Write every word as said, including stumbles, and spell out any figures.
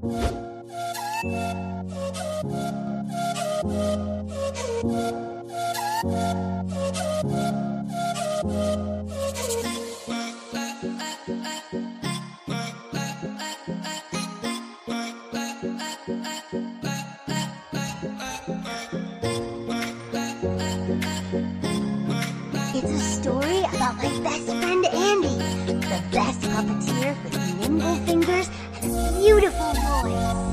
It's a story about my best friend Andy, the best puppeteer with nimble fingers and a beautiful voice.